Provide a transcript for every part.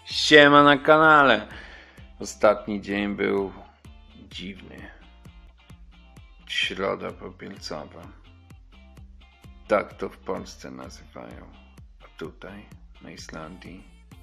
Siema na kanale. Ostatni dzień był dziwny. Środa popielcowa. Tak to w Polsce nazywają. A tutaj, na Islandii,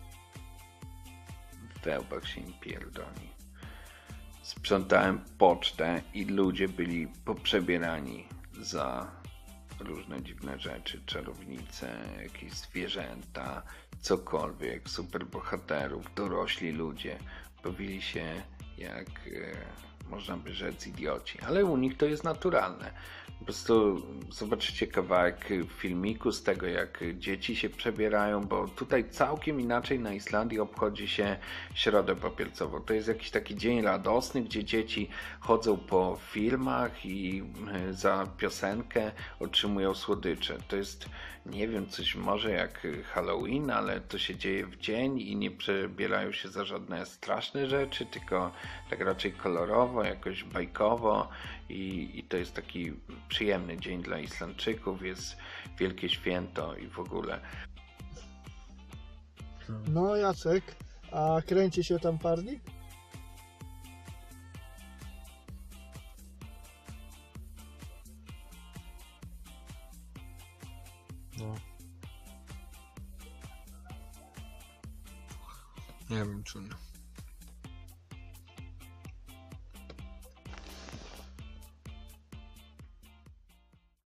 w wełbach się im pierdoli. Sprzątałem pocztę i ludzie byli poprzebierani za różne dziwne rzeczy, czarownice, jakieś zwierzęta, cokolwiek, superbohaterów, dorośli ludzie. Bawili się jak, można by rzec, idioci, ale u nich to jest naturalne. Po prostu zobaczycie kawałek filmiku z tego, jak dzieci się przebierają, bo tutaj całkiem inaczej na Islandii obchodzi się Środę Popielcową. To jest jakiś taki dzień radosny, gdzie dzieci chodzą po filmach i za piosenkę otrzymują słodycze. To jest, nie wiem, coś może jak Halloween, ale to się dzieje w dzień i nie przebierają się za żadne straszne rzeczy, tylko tak raczej kolorowo, jakoś bajkowo i to jest taki przyjemny dzień dla Islandczyków, jest wielkie święto i w ogóle. No Jacek, a kręci się tam parnik? No. Nie wiem, czy nie.